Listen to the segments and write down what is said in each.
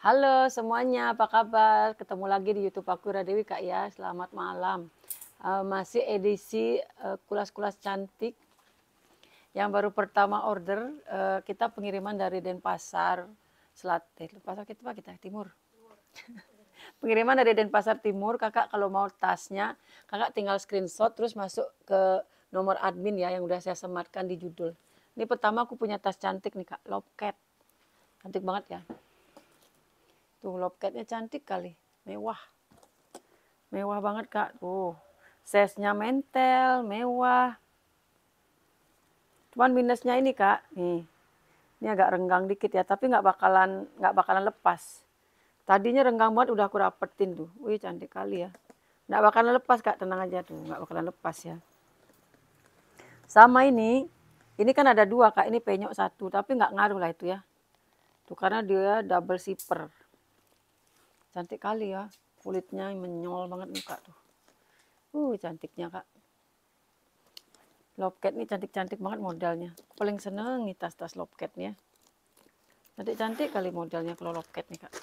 Halo semuanya, apa kabar? Ketemu lagi di YouTube aku Radewi Kak ya. Selamat malam. Masih edisi kulas-kulas cantik yang baru pertama order. Kita pengiriman dari Denpasar Selatan. Denpasar kita Timur. Pengiriman dari Denpasar Timur. Kakak kalau mau tasnya, kakak tinggal screenshot terus masuk ke nomor admin ya yang udah saya sematkan di judul. Ini pertama aku punya tas cantik nih Kak, Lobcat. Cantik banget ya. Tuh lobcatnya cantik kali, mewah. Mewah banget Kak, tuh. Size-nya mentel, mewah. Cuman minusnya ini Kak, nih. Ini agak renggang dikit ya, tapi nggak bakalan lepas. Tadinya renggang banget udah aku rapetin tuh. Wih cantik kali ya. Nggak bakalan lepas Kak, tenang aja tuh, nggak bakalan lepas ya. Sama ini kan ada dua Kak, ini penyok satu, tapi nggak ngaruh lah itu ya. Tuh karena dia double zipper. Cantik kali ya, kulitnya menyol banget nih Kak tuh. Cantiknya Kak. Lobcat nih cantik-cantik banget modelnya. Aku paling seneng nih tas-tas lobcat nih ya. Cantik-cantik kali modelnya kalau lobcat nih Kak.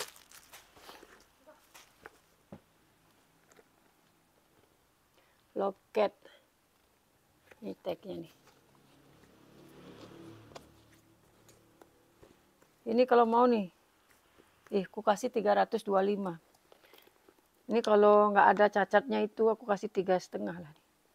Lobcat. Ini tagnya nih. Ini kalau mau nih. Aku kasih 325. Ini kalau nggak ada cacatnya itu aku kasih 3,5 lah.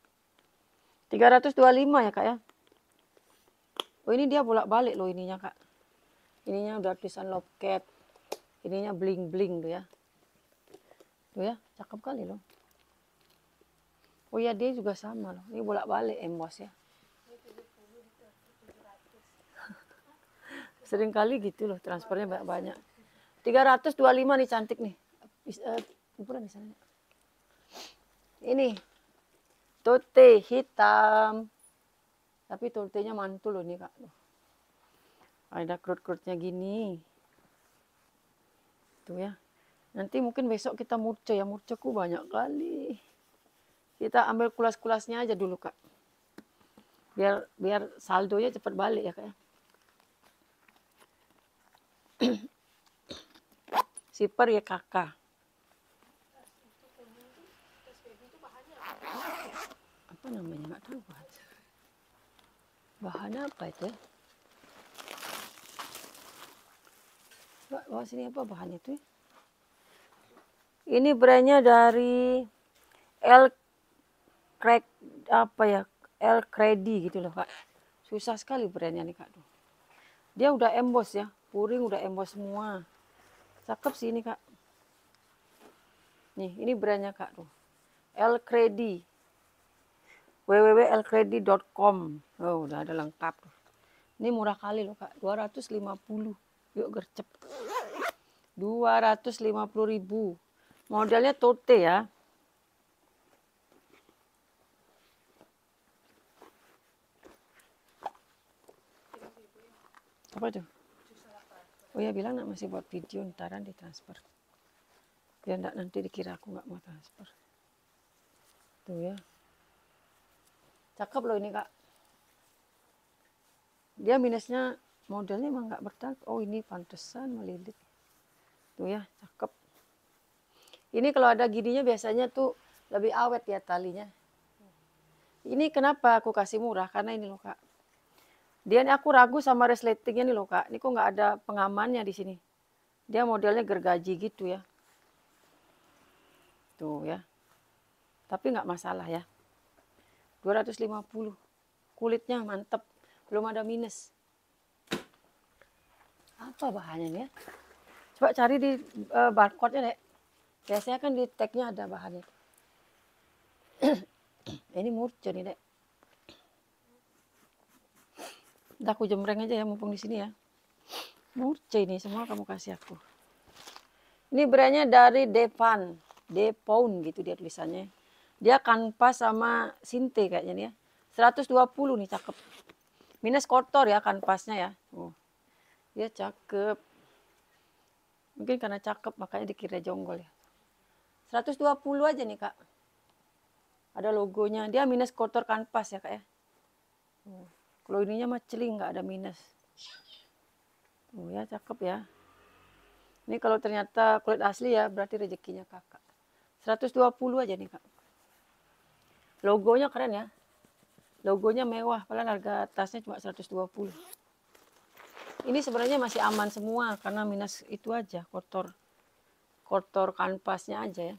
325 ya Kak ya. Oh ini dia bolak-balik loh ininya Kak. Ininya udah tulisan lobcat. Ininya bling-bling tuh ya. Tuh ya, cakep kali loh. Oh ya dia juga sama loh. Ini bolak-balik emboss ya. Sering kali gitu loh transfernya banyak-banyak. 325 nih cantik nih. Ukuran di sana. Ini tote hitam. Tapi totenya mantul loh nih Kak. Ada kerut-kerutnya gini. Tuh ya. Nanti mungkin besok kita murce ya. Murceku banyak kali. Kita ambil kulas-kulasnya aja dulu Kak. Biar saldonya cepat balik ya Kak ya. Zipper ya kakak. Apa namanya nggak tahu bahannya apa itu ya. Bawa sini apa bahannya itu ya? Ini brandnya dari El Crack apa ya, El Credi gitu loh Kak. Susah sekali brandnya nih Kak. Dia udah emboss ya, puring udah emboss semua. Cakep sih ini Kak. Nih, ini brandnya Kak tuh. El Credi. www.elcredi.com. Oh, udah ada lengkap. Ini murah kali loh Kak, 250. Yuk gercep. 250.000. Modelnya tote ya. Apa tuh? Oh ya bilang nak masih buat video ntaran ditransfer. Biar enggak nanti dikira aku nggak mau transfer. Tuh ya. Cakep loh ini Kak. Dia minusnya modelnya emang nggak bertahan. Oh ini pantesan melilit. Tuh ya cakep. Ini kalau ada gininya biasanya tuh lebih awet ya talinya. Ini kenapa aku kasih murah? Karena ini loh Kak. Dia ini aku ragu sama resletingnya nih loh Kak. Ini kok nggak ada pengamannya di sini. Dia modelnya gergaji gitu ya. Tuh ya. Tapi nggak masalah ya. 250. Kulitnya mantep. Belum ada minus. Apa bahannya nih ya? Coba cari di barcode-nya deh. Biasanya kan di tag-nya ada bahannya. Ini murce nih dek. Udah aku jembreng aja ya mumpung di sini ya. Murce ini semua kamu kasih aku. Ini brandnya dari Depan, Depound gitu dia tulisannya. Dia kanvas sama sinte kayaknya nih ya. 120 nih cakep. Minus kotor ya kanvasnya ya. Dia cakep. Mungkin karena cakep makanya dikira jonggol ya. 120 aja nih Kak. Ada logonya. Dia minus kotor kanvas ya Kak ya. Kalau ininya mah celing nggak ada minus. Ya cakep ya. Ini kalau ternyata kulit asli ya, berarti rezekinya kakak. 120 aja nih kak. Logonya keren ya. Logonya mewah, padahal harga tasnya cuma 120. Ini sebenarnya masih aman semua, karena minus itu aja, kotor kanvasnya aja ya.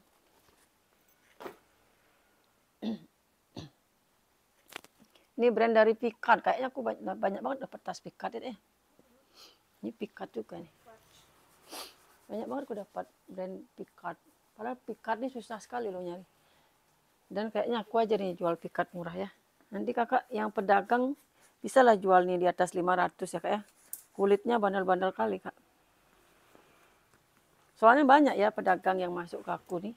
Ini brand dari Picard, kayaknya aku banyak banget dapat tas Picard ya. Ini Picard juga nih. Banyak banget aku dapat brand Picard. Padahal Picard ini susah sekali loh nyari. Dan kayaknya aku aja nih jual Picard murah ya. Nanti kakak yang pedagang bisa lah jual nih di atas 500 ya kak ya. Kulitnya bandel-bandel kali kak. Soalnya banyak ya pedagang yang masuk ke aku nih.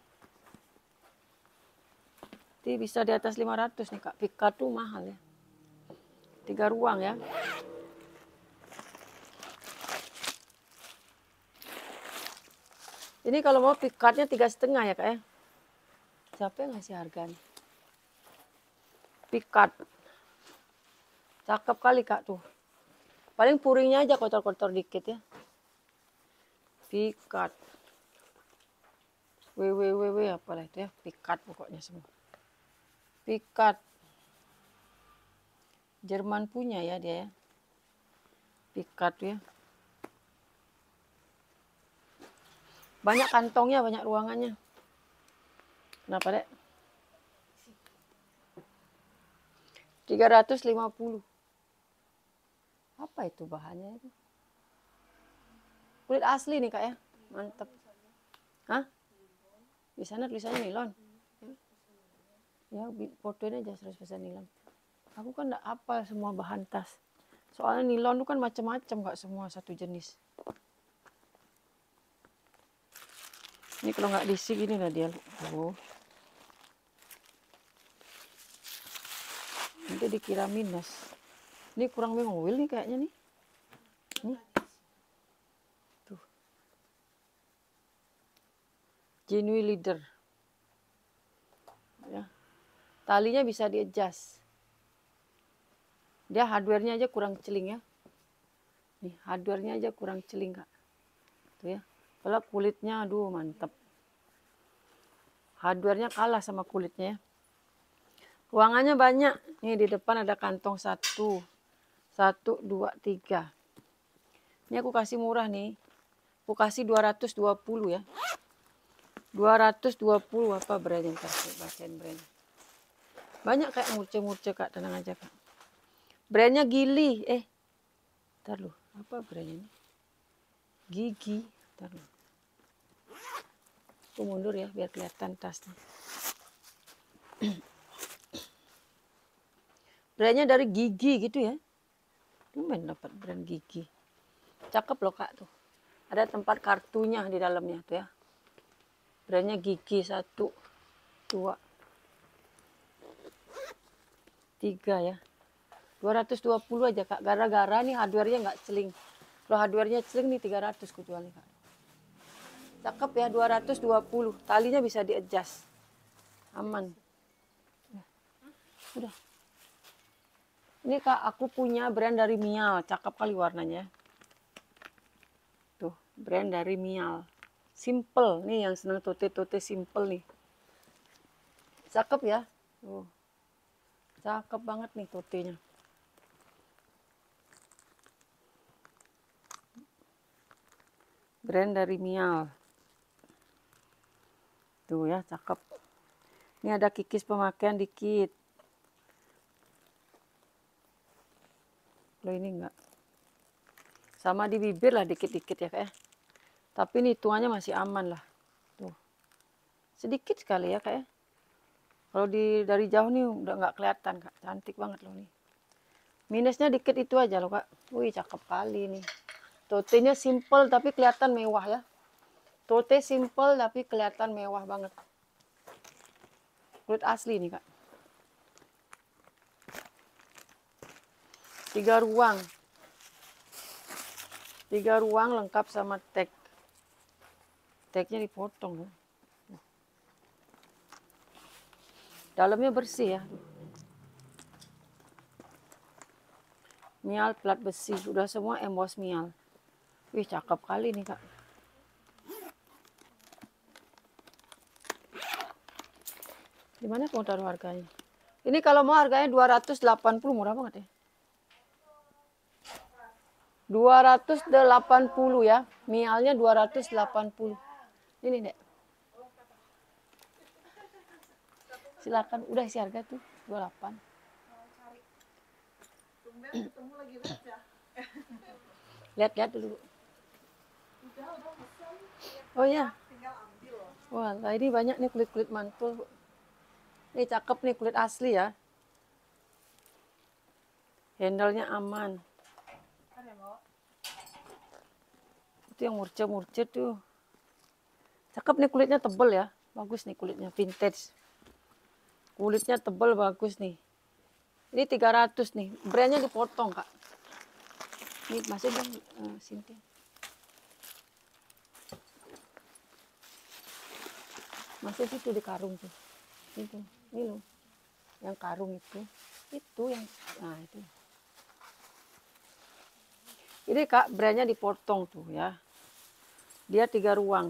Jadi bisa di atas 500 nih kak. Picard tuh mahal ya. 3 ruang ya. Ini kalau mau Picardnya 3,5 ya kak ya. Siapa yang ngasih harga nih? Picard. Cakep kali kak tuh. Paling puringnya aja kotor-kotor dikit ya. Picard. WWW apalah itu ya. Picard pokoknya semua. Picard. Jerman punya ya dia ya. Picard ya. Banyak kantongnya, banyak ruangannya. Kenapa dek? 350. Apa itu bahannya itu? Kulit asli nih kak ya. Mantap. Hah? Di sana tulisannya nilon. Ya, fotonya aja 100% nilon. Aku kan enggak hafal semua bahan tas. Soalnya nilon itu kan macam-macam, nggak semua satu jenis. Ini kalau nggak diisi gini lah dia. Oh. Nanti dikira minus. Ini kurang mengoil nih kayaknya nih. Nih. Tuh. Genuine leader. Ya. Talinya bisa di-adjust. Dia hardware-nya aja kurang celing ya. Nih, hardware-nya aja kurang celing kak. Tuh ya. Kalau kulitnya aduh mantap. Hardware-nya kalah sama kulitnya ya. Ruangannya banyak. Nih di depan ada kantong 1, 1, 2, 3. Ini aku kasih murah nih. Aku kasih 220 ya. 220 apa brandnya? Ntar saya bacain brand. Banyak kayak murce-murce kak, tenang aja kak. Brandnya Gili. Ntar lu, apa brandnya ini? Gigi. Ntar lu. Aku mundur ya biar kelihatan tasnya. Brandnya dari Gigi gitu ya. Lumayan dapat brand Gigi. Cakep loh kak tuh. Ada tempat kartunya di dalamnya tuh ya. Brandnya Gigi 1, 2, 3 ya. 220 aja kak. Gara-gara nih hardware-nya nggak celing. Kalau hardware-nya celing nih 300 ku jual nih kak. Cakep ya 220. Talinya bisa di-adjust. Aman. Udah. Ini kak aku punya brand dari Mial. Cakep kali warnanya. Tuh brand dari Mial. Simple. Nih yang senang tote-tote simple nih. Cakep ya. Tuh. Cakep banget nih totenya. Brand dari Mial. Tuh ya, cakep. Ini ada kikis pemakaian dikit. Loh ini enggak. Sama di bibir lah dikit-dikit ya kayak. Tapi ini hitungannya masih aman lah. Tuh. Sedikit sekali ya kayak. Kalau dari jauh nih udah nggak kelihatan kak. Cantik banget loh nih. Minusnya dikit itu aja loh kak. Wih cakep kali nih. Totenya simple tapi kelihatan mewah ya. Tote simple tapi kelihatan mewah banget. Kulit asli nih kak. 3 ruang. 3 ruang lengkap sama tag. Tagnya dipotong. Dalamnya bersih ya. Mial plat besi. Udah semua emboss Mial. Wih cakep kali nih kak. Gimana mau taruh harganya? Ini kalau mau harganya 280, murah banget ya. 280 ya. Mialnya 280. Ini, Dek. Silakan, udah isi harga tuh 28. Lihat-lihat dulu. Oh ya. Wah, ini banyak nih kulit-kulit mantul. Ini cakep nih, kulit asli ya. Handle-nya aman. Itu yang murce-murce tuh. Cakep nih, kulitnya tebel ya. Bagus nih kulitnya, vintage. Kulitnya tebel, bagus nih. Ini 300 nih. Brandnya dipotong, Kak. Ini masih dong, Cynthia. Masih situ di karung tuh. Itu, ini loh. Yang karung itu. Itu yang, nah itu. Ini Kak, brandnya dipotong tuh ya. Dia 3 ruang.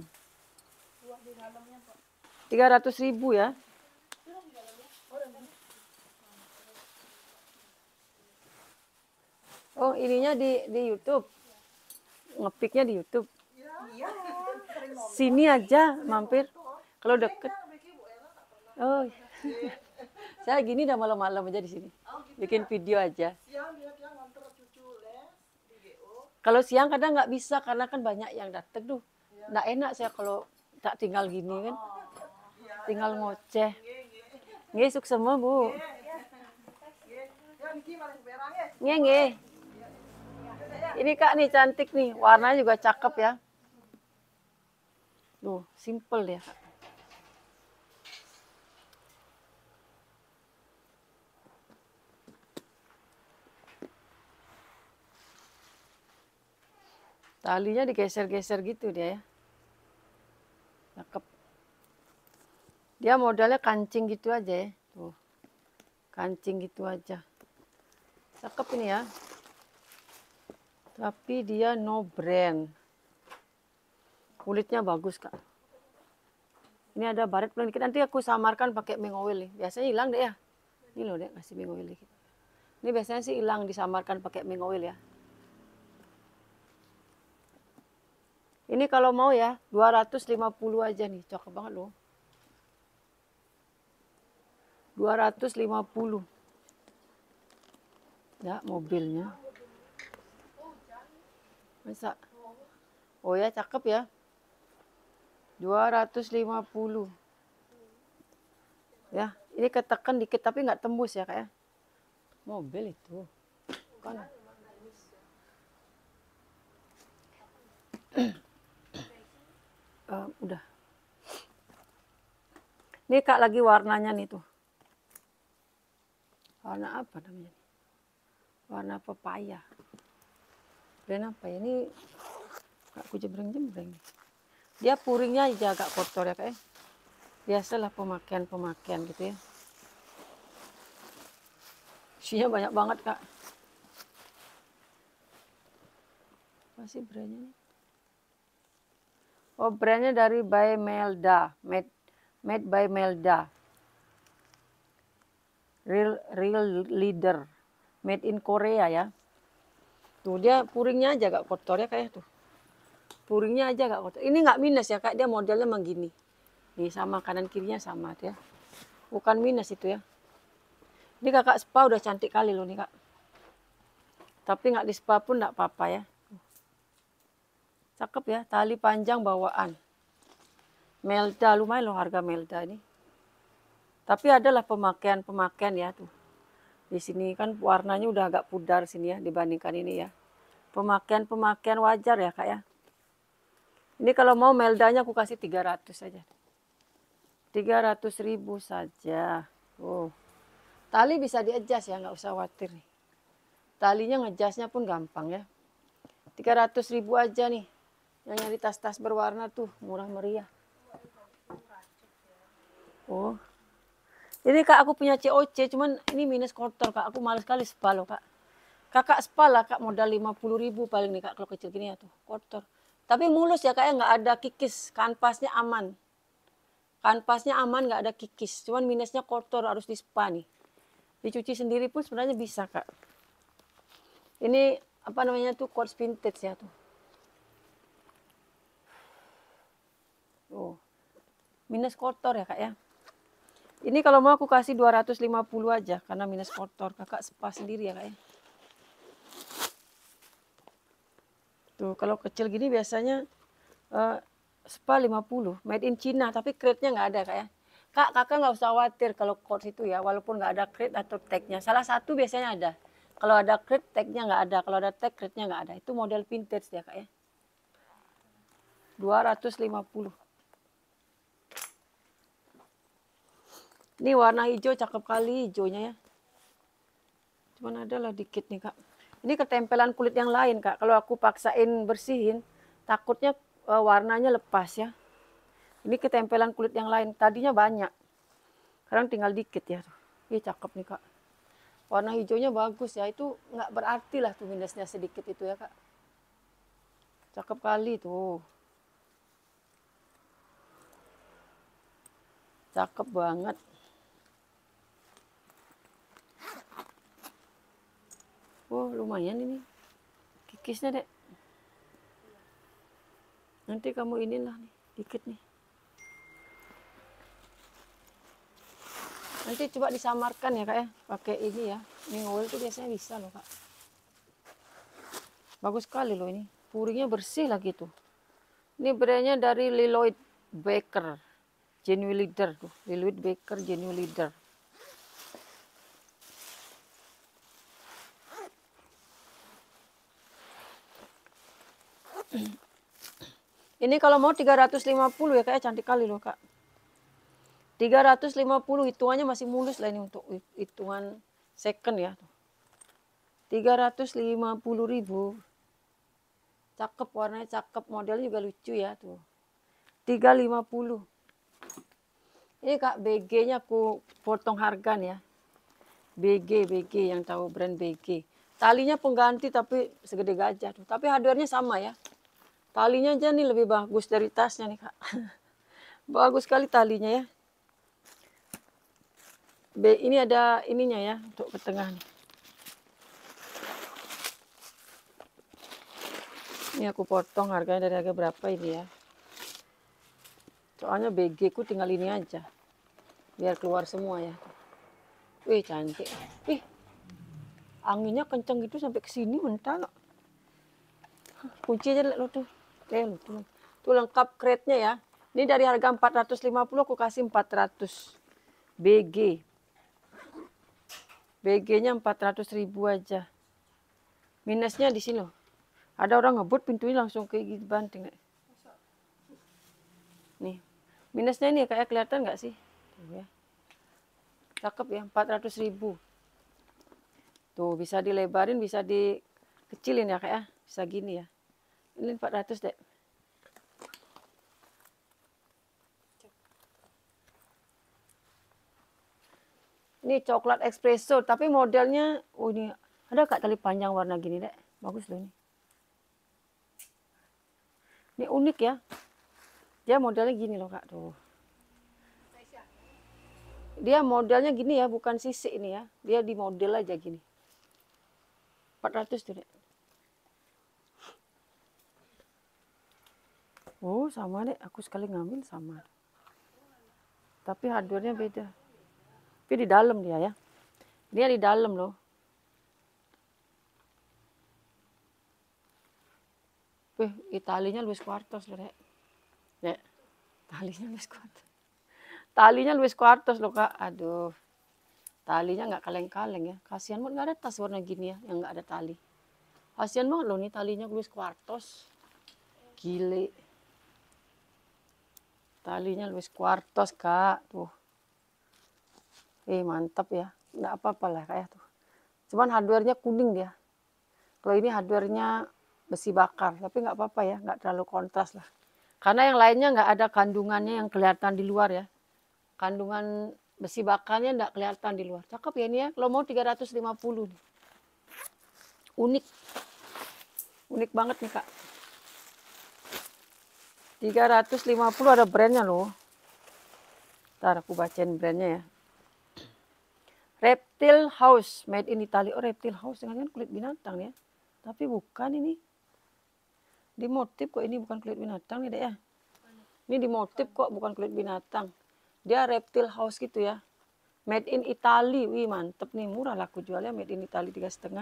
300.000 ya. Oh, ininya di YouTube. Ngepiknya di YouTube. Sini aja mampir. Kalau deket. Oh. Saya gini udah malam-malam aja di sini. Bikin video aja. Kalau siang kadang nggak bisa karena kan banyak yang datang tuh. Nggak enak saya kalau tak tinggal gini kan. Tinggal ngoceh. Ngesuk semua, Bu. Nge. Ini Kak nih cantik nih, warnanya juga cakep ya. Tuh, simple ya Kak. Talinya digeser-geser gitu dia ya. Cakep. Dia modelnya kancing gitu aja ya. Tuh. Kancing gitu aja. Cakep ini ya. Tapi dia no brand. Kulitnya bagus Kak. Ini ada baret pelan dikit. Nanti aku samarkan pakai ming oil nih. Biasanya hilang deh ya. Ini loh deh kasih ming oil dikit. Ini biasanya sih hilang disamarkan pakai ming oil ya. Ini kalau mau ya 250 aja nih. Cakep banget loh. 250. Ya, mobilnya. Masa? Oh ya, cakep ya. 250. Ya, ini ketekan dikit tapi nggak tembus ya, Kak ya. Mobil itu. Kan. Udah. Ini Kak lagi warnanya nih tuh. Warna apa namanya? Warna pepaya. Brand apa ya? Ini Kak ku jembreng-jembreng. Dia puringnya aja agak kotor ya Kak ya. Biasalah pemakaian gitu ya. Isinya banyak banget Kak. Masih brandnya nih. Oh, brandnya dari by Melda. Made by Melda. Real leader. Made in Korea ya. Tuh dia puringnya aja agak kotor ya kayak tuh. Puringnya aja agak kotor. Ini nggak minus ya Kak, dia modelnya emang gini. Nih sama kanan kirinya sama tuh ya. Bukan minus itu ya. Ini kakak spa udah cantik kali loh nih Kak. Tapi nggak di spa pun nggak apa-apa ya. Cakep ya, tali panjang bawaan. Melda, lumayan loh harga Melda ini. Tapi adalah pemakaian ya tuh. Di sini kan warnanya udah agak pudar sini ya dibandingkan ini ya. Pemakaian wajar ya Kak ya. Ini kalau mau Meldanya aku kasih 300 saja. 300.000 saja. Oh. Tali bisa di-adjust ya, nggak usah khawatir nih. Talinya ngejasnya pun gampang ya. 300.000 aja nih. Yang nyari tas-tas berwarna tuh murah meriah. Oh. Ini Kak aku punya COC, cuman ini minus kotor Kak. Aku males sekali spa loh Kak. Kakak spa lah Kak, modal 50.000 paling nih Kak kalau kecil gini ya tuh, kotor. Tapi mulus ya Kak ya, nggak ada kikis, kanvasnya aman. Kanvasnya aman, nggak ada kikis. Cuman minusnya kotor, harus di spa nih. Dicuci sendiri pun sebenarnya bisa, Kak. Ini apa namanya tuh, quartz vintage ya tuh. Oh, minus kotor ya, Kak ya. Ini kalau mau aku kasih 250 aja karena minus kotor. Kakak spa sendiri ya, Kak ya. Tuh, kalau kecil gini biasanya spa 50, made in China, tapi crate-nya nggak ada, Kak ya. Kak, kakak nggak usah khawatir kalau quartz itu ya, walaupun nggak ada crate atau tag-nya. Salah satu biasanya ada. Kalau ada crate, tag-nya nggak ada. Kalau ada tag, crate-nya nggak ada. Itu model vintage ya, Kak ya. 250. Ini warna hijau, cakep kali hijaunya ya. Cuman ada lah dikit nih, Kak. Ini ketempelan kulit yang lain, Kak. Kalau aku paksain bersihin, takutnya warnanya lepas ya. Ini ketempelan kulit yang lain. Tadinya banyak. Sekarang tinggal dikit ya. Ih, cakep nih, Kak. Warna hijaunya bagus ya. Itu nggak berarti lah tuh minusnya sedikit itu ya, Kak. Cakep kali tuh. Cakep banget. Oh, lumayan ini. Kikisnya, Dek. Nanti kamu inilah nih, dikit nih. Nanti coba disamarkan ya, Kak ya. Pakai ini ya. Ini oil tuh biasanya bisa loh, Kak. Bagus sekali loh ini. Puringnya bersih lagi tuh. Ini brandnya dari Lloyd Baker. Genuine Leader tuh. Lloyd Baker Genuine Leader. Ini kalau mau 350 ya, Kak, cantik kali loh, Kak. 350 hitungannya masih mulus lah ini untuk hitungan second ya. 350.000. Cakep, warnanya cakep, modelnya juga lucu ya tuh. 350. Ini, Kak, BG-nya aku potong harga nih ya. BG yang tahu brand BG. Talinya pengganti tapi segede gajah tuh. Tapi hardware-nya sama ya. Talinya aja nih lebih bagus dari tasnya nih, Kak. Bagus sekali talinya ya. Ini ada ininya ya untuk ke tengah nih. Ini aku potong harganya dari harga berapa ini ya. Soalnya BG ku tinggal ini aja. Biar keluar semua ya. Wih, cantik. Wih, anginnya kenceng gitu sampai ke sini mental. Kunci aja lo tuh. Tuh. Tuh lengkap crate-nya ya. Ini dari harga 450 aku kasih 400. BG. BG-nya 400.000 aja. Minusnya di sini loh. Ada orang ngebut pintunya langsung kayak gitu banting. Nih. Minusnya ini kayak kelihatan nggak sih? Tuh ya. Cakep ya, 400.000. Tuh bisa dilebarin, bisa dikecilin ya, kayak bisa gini ya. Ini 400 deh. Ini coklat espresso, tapi modelnya, oh ini ada Kak tali panjang warna gini deh. Bagus loh ini. Ini unik ya. Dia modelnya gini loh, Kak, tuh. Dia modelnya gini ya, bukan sisik ini ya. Dia di model aja gini. 400 tuh deh. Oh, sama deh. Aku sekali ngambil sama. Tapi hardware-nya beda. Tapi di dalam dia ya. Dia di dalam loh. Wih, talinya Luis Quartos loh, Dek. Dek, talinya Luis Quartos. Talinya Luis Quartos loh, Kak. Aduh. Talinya nggak kaleng-kaleng ya. Kasihan banget nggak ada tas warna gini ya, yang nggak ada tali. Kasihan banget loh nih talinya Luis Quartos. Gile. Talinya Luis Quartos, Kak. Tuh. Mantap ya. Nggak apa-apa lah kayak tuh. Cuman hardware-nya kuning dia. Kalau ini hardware-nya besi bakar. Tapi nggak apa-apa ya. Nggak terlalu kontras lah. Karena yang lainnya nggak ada kandungannya yang kelihatan di luar ya. Kandungan besi bakarnya nggak kelihatan di luar. Cakep ya ini ya. Kalau mau 350 nih. Unik. Unik banget nih, Kak. 350 ada brandnya loh. Ntar aku bacain brandnya ya. Reptile House, made in Italy. Oh, Reptile House, dengan kulit binatang ya. Tapi bukan ini. Di motif kok ini bukan kulit binatang nih dek ya. Ini di motif kok bukan kulit binatang. Dia Reptile House gitu ya. Made in Italy. Wih mantep nih, murah lah aku jualnya made in Italy 3,5.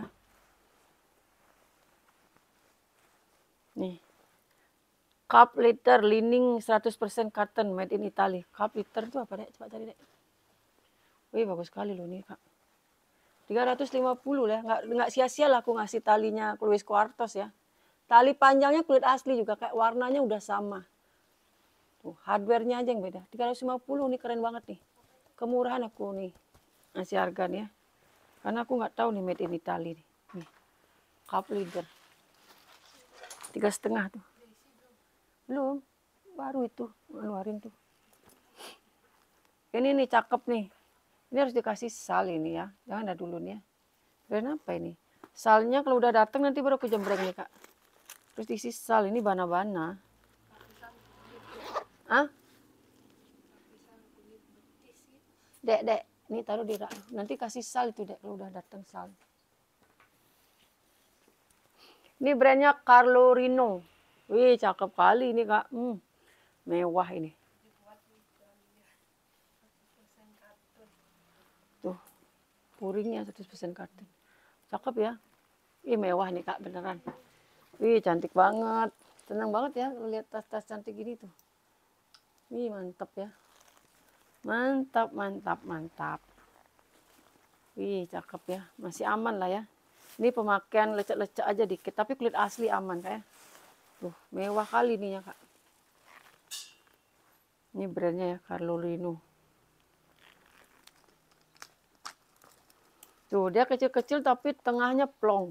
Nih. Cup litter lining 100% cotton made in Italy. Cup litter itu apa dek? Coba cari dek. Wih bagus sekali loh nih kak. 350 ya, nggak sia-sia lah aku ngasih talinya Louis Quartos ya. Tali panjangnya kulit asli juga, kayak warnanya udah sama. Tuh, hardware-nya aja yang beda. 350 nih keren banget nih. Kemurahan aku nih ngasih harga nih ya. Karena aku nggak tahu nih made in Italy nih. Nih, cup leader. 3,5 tuh. Belum, baru itu ngeluarin tuh. Ini nih cakep nih. Ini harus dikasih sal ini ya. Jangan ada dulu nih ya. Brand apa ini? Salnya kalau udah datang nanti baru aku jembreng nih kak. Terus diisi sal, ini bana-bana. Hah? Dek, ini taruh di rak. Nanti kasih sal itu dek, kalau udah datang sal. Ini brandnya Carlo Rino. Wih, cakep kali ini kak. Mewah ini. Tuh, puringnya 100% karton. Cakep ya. Ih, mewah nih kak, beneran. Wih, cantik banget. Senang banget ya lihat tas-tas cantik gini tuh. Wih, mantap ya. Mantap, mantap, mantap. Wih, cakep ya. Masih aman lah ya. Ini pemakaian lecek-lecek aja dikit, tapi kulit asli aman kayak. Tuh, mewah kali nih ya kak. Ini brandnya ya, Carlo Rino. Tuh, dia kecil-kecil tapi tengahnya plong.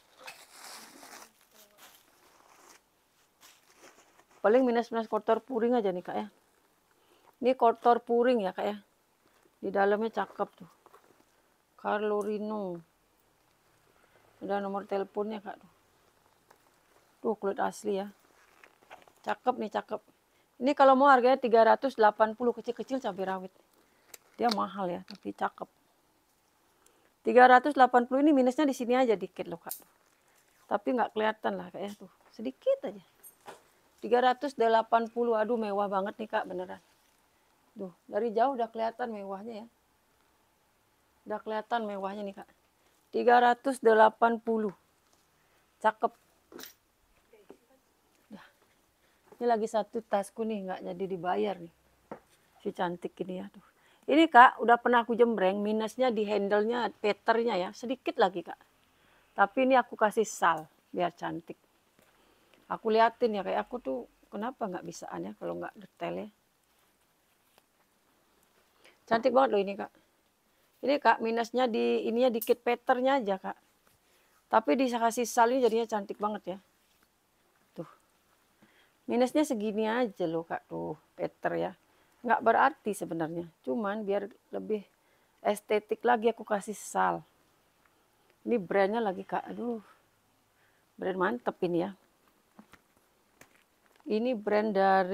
Paling minus-minus kotor puring aja nih kak ya. Ini kotor puring ya kak ya. Di dalamnya cakep tuh. Carlo Rino. Ada nomor teleponnya kak tuh. Tuh kulit asli ya. Cakep nih cakep. Ini kalau mau harganya 380 kecil-kecil cabai rawit. Dia mahal ya tapi cakep. 380 ini minusnya di sini aja dikit loh kak. Tapi nggak kelihatan lah kayaknya tuh. Sedikit aja. 380, aduh mewah banget nih kak beneran. Tuh, dari jauh udah kelihatan mewahnya ya. Udah kelihatan mewahnya nih kak. 380. Cakep. Nah, ini lagi satu tasku nih nggak jadi dibayar nih. Si cantik ini ya tuh. Ini kak udah pernah aku jembreng, minusnya di handle-nya, peternya ya, sedikit lagi kak. Tapi ini aku kasih sal biar cantik. Aku liatin ya kayak aku tuh kenapa nggak bisaan ya kalau nggak detail ya. Cantik banget loh ini kak. Ini kak minusnya di ininya dikit peternya aja kak. Tapi dikasih sal ini jadinya cantik banget ya. Tuh. Minusnya segini aja loh kak tuh peter ya. Nggak berarti sebenarnya. Cuman biar lebih estetik lagi aku kasih sal. Ini brandnya lagi kak. Aduh. Brand mantep ini ya. Ini brand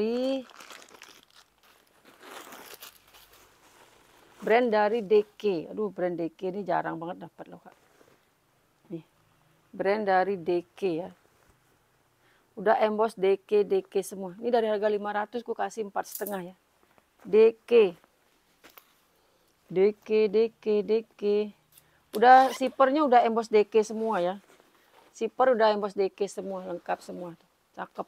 dari DK. Aduh brand DK ini jarang banget dapat loh kak. Nih. Brand dari DK ya. Udah emboss DK semua. Ini dari harga 500 ku kasih 4,5 ya. DK. Udah zippernya udah emboss DK semua ya. Zipper udah emboss DK semua, lengkap semua tuh. Cakep.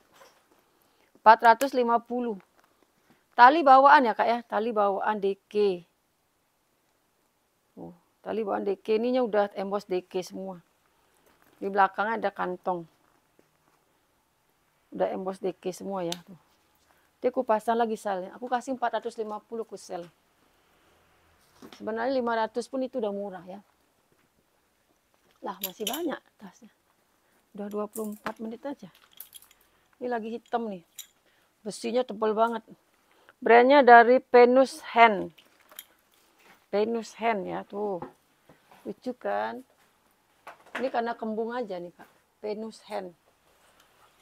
450. Tali bawaan ya kak ya, tali bawaan DK. Oh, tali bawaan DK ininya udah emboss DK semua. Di belakangnya ada kantong. Udah emboss DK semua ya tuh. Dia aku pasang lagi salnya. Aku kasih 450 ku sel. Sebenarnya 500 pun itu udah murah ya. Lah masih banyak tasnya. Udah 24 menit aja. Ini lagi hitam nih. Besinya tebal banget. Brandnya dari Venus Hand. Venus Hand ya tuh. Lucu kan. Ini karena kembung aja nih kak. Venus Hand.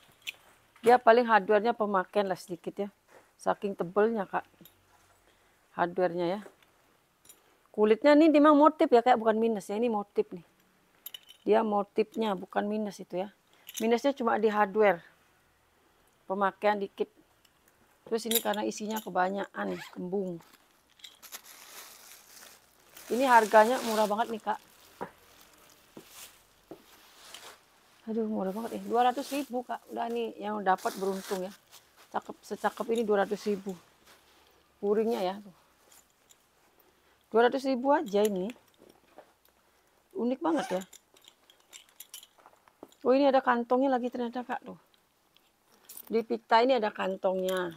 Dia paling hardware-nya pemakaian lah sedikit ya. Saking tebelnya kak. hardware-nya ya. Kulitnya nih memang motif ya, kayak bukan minus ya, ini motif nih. Dia motifnya bukan minus itu ya. Minusnya cuma di hardware. Pemakaian dikit. Terus ini karena isinya kebanyakan, kembung. Ini harganya murah banget nih Kak. Aduh murah banget ya, 200.000 Kak. Udah nih yang dapat beruntung ya. Cakep, secakep ini 200.000. Puringnya ya. 200.000 aja ini. Unik banget ya. Oh ini ada kantongnya lagi ternyata Kak tuh. Di pita ini ada kantongnya.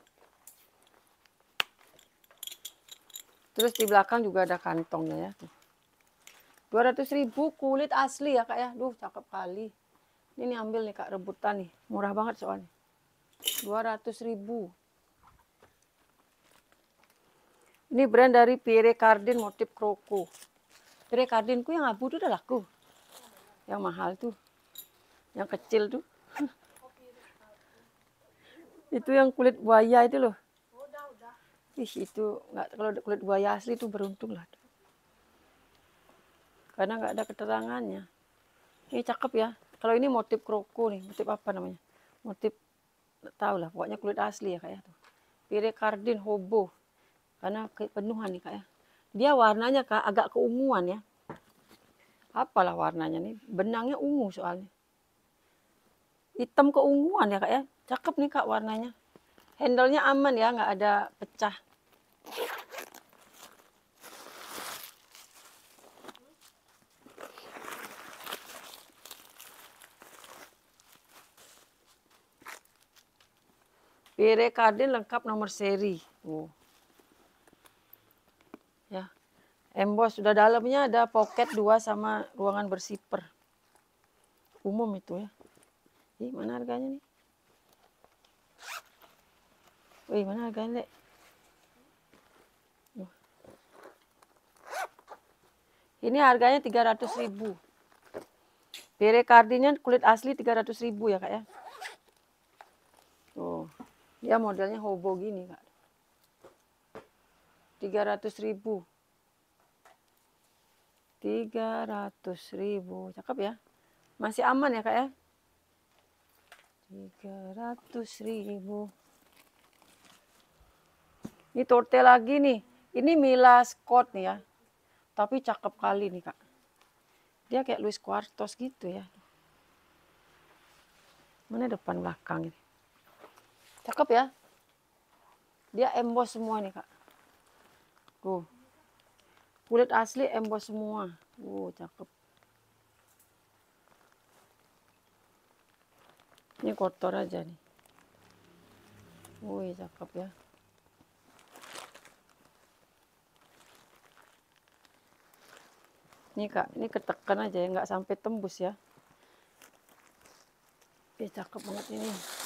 Terus di belakang juga ada kantongnya ya. 200.000 kulit asli ya Kak ya. Duh cakep kali. Ini ambil nih Kak, rebutan nih. Murah banget soalnya. 200.000. Ini brand dari Pierre Cardin motif kroko. Pierre Cardinku yang abu tuh udah laku. Yang mahal tuh. Yang kecil tuh. Itu yang kulit buaya itu loh. Ih, itu nggak, kalau kulit buaya asli itu beruntung lah. Karena nggak ada keterangannya. Ini cakep ya. Kalau ini motif kroko nih, motif apa namanya? Motif nggak tahu lah, pokoknya kulit asli ya Kak ya. Pierre Cardin hobo. Karena penuhan nih Kak ya. Dia warnanya Kak agak keunguan ya. Apalah warnanya nih? Benangnya ungu soalnya. Hitam keunguan ya Kak ya. Cakep nih Kak warnanya. Handle-nya aman ya, nggak ada pecah. Pierre Cardin lengkap nomor seri. Oh. Ya. Emboss sudah dalamnya ada pocket 2 sama ruangan bersiper. Umum itu ya. Ih, mana harganya nih? Wih, mana harganya, Dek? Ini harganya 300.000. Pierre Cardinnya kulit asli 300.000 ya Kak ya. Tuh. Dia modelnya hobo gini Kak. 300.000. 300.000. Cakep ya. Masih aman ya Kak ya. 300.000. Ini torte lagi nih. Ini Mila Scott nih ya. Tapi cakep kali nih Kak. Dia kayak Luis Quartos gitu ya. Mana depan belakang ini. Cakep ya. Dia emboss semua nih Kak. Tuh. Kulit asli emboss semua. Cakep. Ini kotor aja nih. Wih, cakep ya. Ini Kak, ini ketekan aja ya, nggak sampai tembus ya. Cakep banget ini.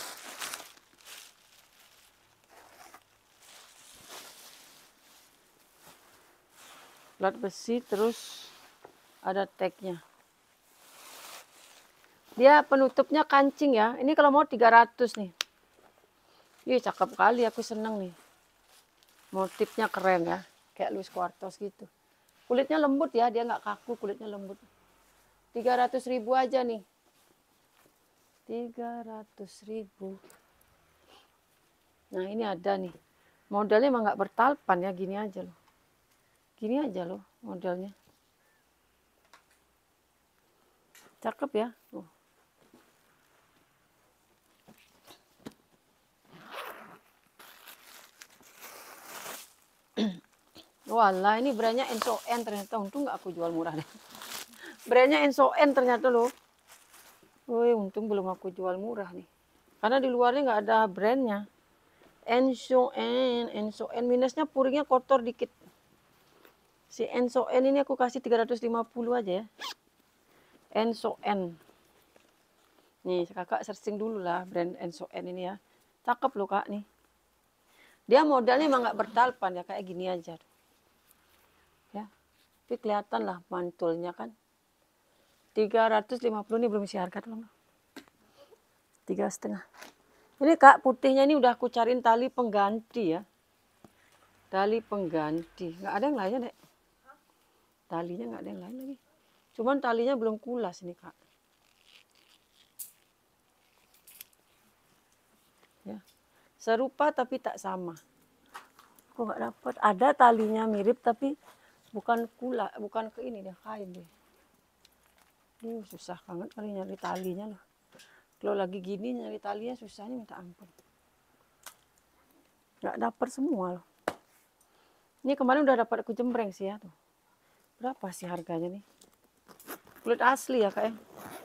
Plat besi terus ada tagnya. Dia penutupnya kancing ya. Ini kalau mau 300 nih. Ih, cakep kali, aku seneng nih. Motifnya keren ya, kayak Luis Quartos gitu. Kulitnya lembut ya, dia nggak kaku, kulitnya lembut. 300.000 aja nih. 300.000. Nah ini ada nih. Modelnya emang nggak bertalpan ya, gini aja loh. Gini aja loh modelnya. Cakep ya. Walah, ini brandnya Enso N ternyata. Untung nggak aku jual murah deh. Brandnya Enso N ternyata loh. Woi, untung belum aku jual murah nih. Karena di luarnya nggak ada brandnya. Enso N. Minusnya puringnya kotor dikit. Si Enso N ini aku kasih 350 aja ya. Enso N. Nih, kakak searching dulu lah brand Enso N ini ya. Cakep loh Kak nih. Dia modelnya emang nggak bertalpan ya, kayak gini aja. Ya, tapi kelihatan lah mantulnya kan. 350 ini belum isi harga dong. 3,5. Ini Kak putihnya ini udah aku cariin tali pengganti ya. Tali pengganti, nggak ada yang lainnya dek. Talinya nggak ada yang lain lagi. Cuman talinya belum kulas nih kak. Ya, serupa tapi tak sama. Kok nggak dapet? Ada talinya mirip tapi bukan bukan ke ini deh, kain deh. Susah banget kali nyari talinya loh. Kalau lagi gini nyari talinya susahnya minta ampun. Nggak dapet semua loh. Ini kemarin udah dapat aku jembreng sih ya tuh. Berapa sih harganya nih? Kulit asli ya kak ya.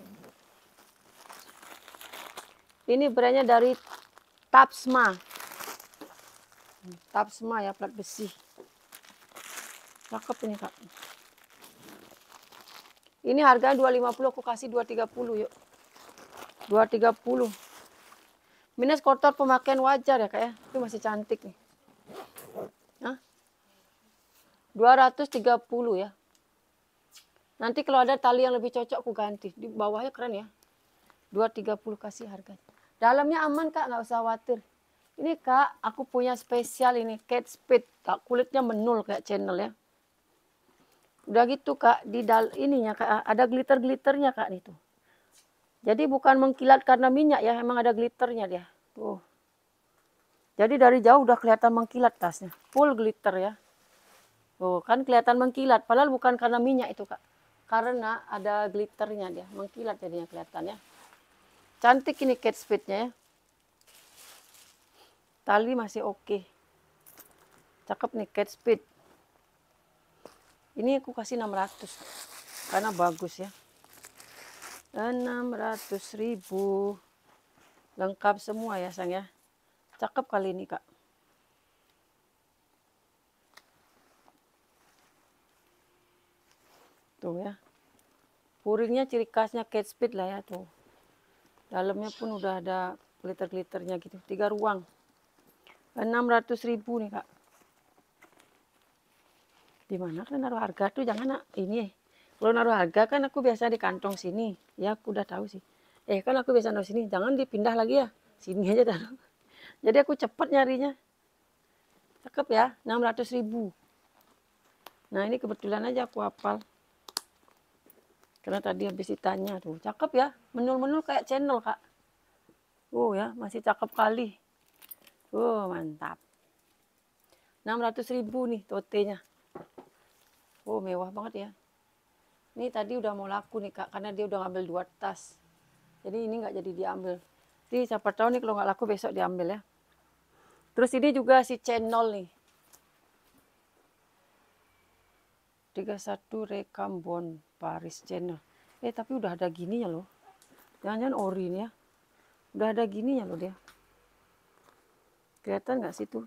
Ini brandnya dari Tapsma. Tapsma ya, plat besi. Cakep ini kak. Ini harganya 250, aku kasih 230 yuk. 230. Minus kotor pemakaian wajar ya kak ya. Itu masih cantik nih. Hah? 230 ya. Nanti kalau ada tali yang lebih cocok aku ganti. Di bawahnya keren ya. 230 kasih harganya. Dalamnya aman kak, nggak usah khawatir. Ini kak, aku punya spesial ini, Kate Spade. Kak, kulitnya menul kayak channel ya. Udah gitu kak, di ininya kak, ada glitter-glitternya kak nih tuh. Jadi bukan mengkilat karena minyak ya, emang ada glitternya dia. Tuh. Jadi dari jauh udah kelihatan mengkilat tasnya. Full glitter ya. Tuh, kan kelihatan mengkilat, padahal bukan karena minyak itu kak. Karena ada glitternya dia, mengkilat jadinya kelihatan ya. Cantik ini Kate Spade-nya ya. Tali masih oke. Cakep nih Kate Spade. Ini aku kasih 600 karena bagus ya. 600.000. Lengkap semua ya sang ya. Cakep kali ini kak. Tuh ya. Puringnya ciri khasnya Kate Spade lah ya tuh. Dalamnya pun udah ada glitter-glitternya gitu. 3 ruang. 600.000 nih kak. Di mana kan naruh harga tuh jangan ini. Kalau naruh harga kan aku biasa di kantong sini. Ya aku udah tahu sih. Kan aku biasa naruh sini. Jangan dipindah lagi ya. Sini aja taruh. Jadi aku cepet nyarinya. Cakep ya. 600.000. Nah ini kebetulan aja aku hafal. Karena tadi habis ditanya tuh. Cakep ya. Menul-menul kayak channel kak. Ya masih cakep kali. Mantap. 600.000 nih totenya. Mewah banget ya. Ini tadi udah mau laku nih kak, karena dia udah ngambil 2 tas. Jadi ini nggak jadi diambil. Jadi siapa tahu nih kalau nggak laku besok diambil ya. Terus ini juga si channel nih. 31 Recambon Paris channel. Tapi udah ada gininya loh. Jangan-jangan ori nih ya. Udah ada gininya loh dia. Kelihatan nggak sih tuh?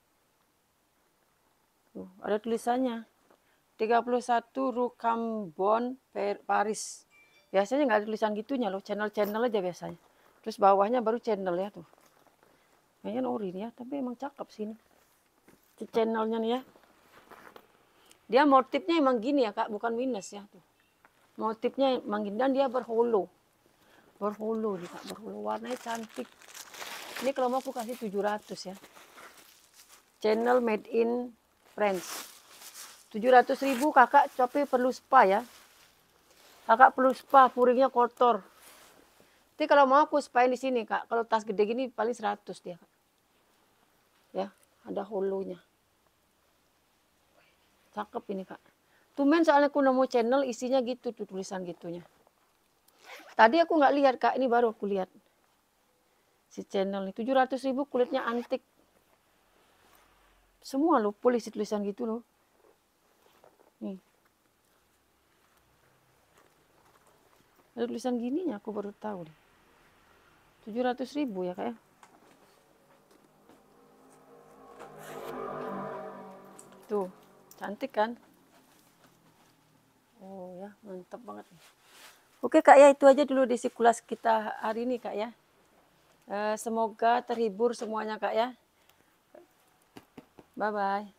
Tuh, ada tulisannya. 31 Recambon Paris. Biasanya nggak ada tulisan gitunya loh. Channel-channel aja biasanya. Terus bawahnya baru channel ya tuh. Kayaknya ori nih ya. Tapi emang cakep sih ini. Channelnya nih ya. Dia motifnya emang gini ya kak. Bukan minus ya tuh. Motifnya emang gini. Dan dia berholo. Berholo nih kak. Berholo. Warnanya cantik. Ini kalau mau aku kasih 700 ya. Channel made in France. 700.000 kakak, tapi perlu spa ya. Kakak perlu spa, puringnya kotor. Jadi kalau mau aku spain di sini kak. Kalau tas gede gini paling 100 dia kak. Ya, ada holonya. Cakep ini kak. Tumen soalnya aku nemu channel isinya gitu tuh tulisan gitunya. Tadi aku nggak lihat kak, ini baru aku lihat. Si channel ini 700.000 kulitnya antik. Semua loh, polisi tulisan gitu loh. Nih. Ada tulisan gininya aku baru tahu deh. 700.000 ya kak ya. Tuh, cantik kan? Ya, mantap banget nih. Oke kak ya, itu aja dulu di Sikulas kita hari ini kak ya. Semoga terhibur semuanya kak ya. Bye-bye.